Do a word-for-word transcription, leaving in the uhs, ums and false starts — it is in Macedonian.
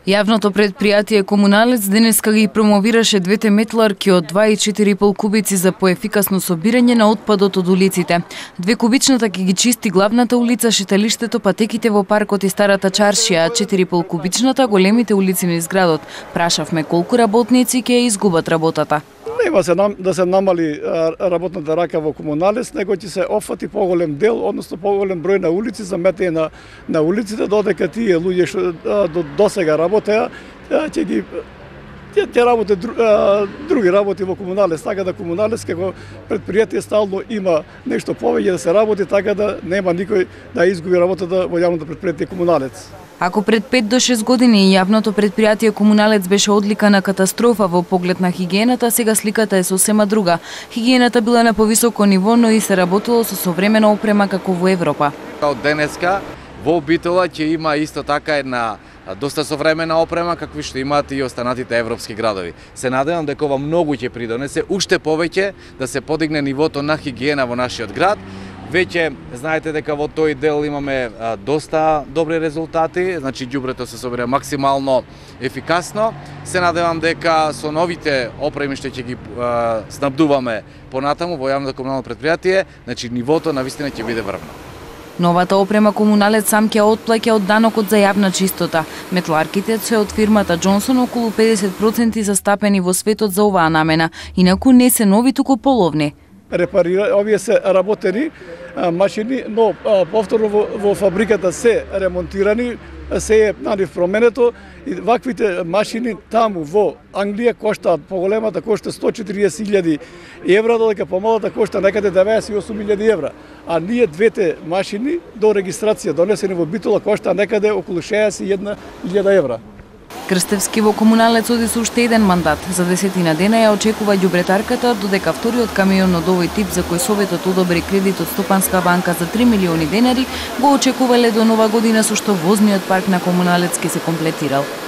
Јавното предпријатие Комуналец денеска ги промовираше двете метларки од два и четири и пол кубици за поефикасно собирање на отпадот од улиците. Две кубичната ќе ги чисти главната улица, шеталиштето, патеките во паркот и старата чаршија, а четири и пол кубичната големите улици низ градот. Прашавме колку работници ќе изгубат работата. Нема се да се намали работната рака во Комуналец, него ќе се офати поголем дел, односно поголем број на улици за метење на на улиците, додека тие луѓе што до досега работеа, ќе ги ќе работат други работи во Комуналец, така да Комуналец како предпријатие стално има нешто повеќе да се работи, така да нема никој да изгуби работата во јавното предпријатие Комуналец. Ако пред пет до шест години јавното предпријатие Комуналец беше одлика на катастрофа во поглед на хигиената, сега сликата е сосема друга. Хигиената била на повисоко ниво, но и се работело со современа опрема како во Европа. Од денеска во Битола ќе има исто така една доста современа опрема какви што имаат и останатите европски градови. Се надевам дека ова многу ќе придонесе уште повеќе да се подигне нивото на хигиена во нашиот град. Веќе знаете дека во тој дел имаме а, доста добри резултати, значи ѓубрето се собира максимално ефикасно. Се надевам дека со новите опреми што ќе ги а, снабдуваме понатаму во јавното комунално предпријатие, значи нивото навистина ќе биде врвно. Новата опрема Комуналец сам ќе отплаќа од данокот за јавна чистота. Метларките се од фирмата Джонсон, околу педесет проценти застапени во светот за оваа намена, инаку не се нови, туку половни. Репарира, овие се работени машини, но повторно во, во фабриката се ремонтирани, се е нанив променето и ваквите машини таму во Англија коштаат, поголемата кошта сто и четириесет илјади евра, додека помалата кошта некаде деветдесет и осум илјади евра. А ние двете машини до регистрација донесени во Битола коштаа некаде околу шеесет и една илјада евра. Крстевски во Комуналец оди со уште еден мандат. За десетина дена ја очекува ѓубретарката, додека вториот камион од овој тип за кој Советот одобри кредит од Стопанска банка за три милиони денари го очекувале до нова година, со што возниот парк на Комуналец ќе се комплетирал.